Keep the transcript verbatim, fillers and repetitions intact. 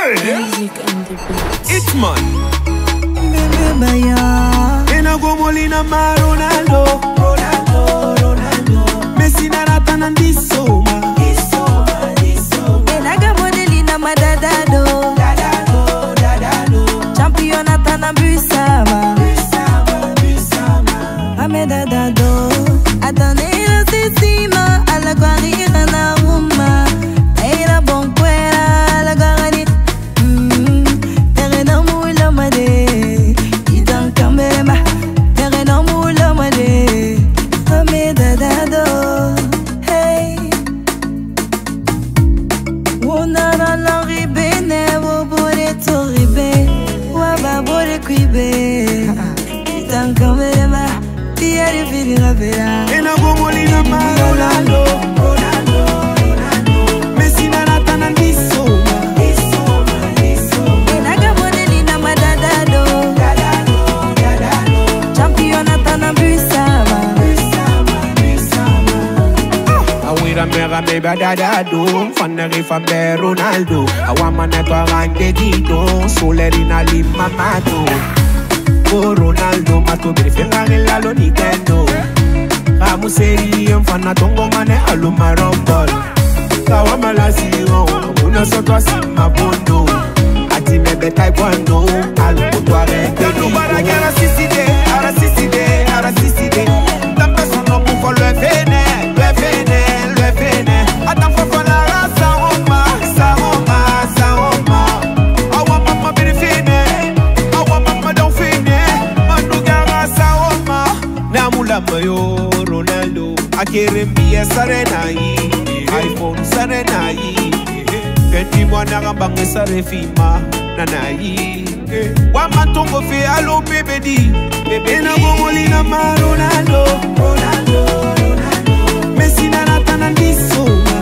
Music and the beats. It's man. Ena go Molina ma Ronaldo, Ronaldo, Ronaldo. Messi na rata na ndisoma, ndisoma, ndisoma. Ena go Molina ma dadado, dadado, dadado. Championata na Busama, Busama, Busama. Ame dadado. Attendez la sisima, a la guarira na ruma. Eira bon cuera, la guarani. Terreno mula made, idan kamema. Terreno mula made, ame dadado. Hey, wona la ribe ne wo bore to ribe, wa ba bore kuibe. Idan kamema, tiare fili ravera. Ena go Molina ma Ronaldo, Ronaldo, Ronaldo. Messi na rata na ndisoma, ndisoma, ndisoma. Ena go Molina ma dadado, dadado, dadado. Championata na Busama, Busama, Busama. Awira mera meba dadado, fanere fambe Ronaldo. Awama netwa rande dido, solerina lima mato. Oh Ronaldo, mato brefenga ngelalo Nintendo. Kamuseri mfana tongo mane aluma rumble. Kawama la siro, muna soto asima bondo. Ati mebe taekwondo, alupo tuare teni. Bara gara siside, ara siside, ara siside. Tampe sono mufo le vene, le vene, le vene. Atan fofo la rasa oma, sa oma, sa oma. Awa mama birifine, awa mama don't fine. Mandu gara sa oma. Namula mayo Ronaldo, akerembia sarenai, iPhone sarenai. Kendi mwana gambange sarefima nanai. Wamatongo fe alo bebe di, bebe Ena go Molina ma Ronaldo, Ronaldo, Ronaldo. Messi na rata na ndisoma.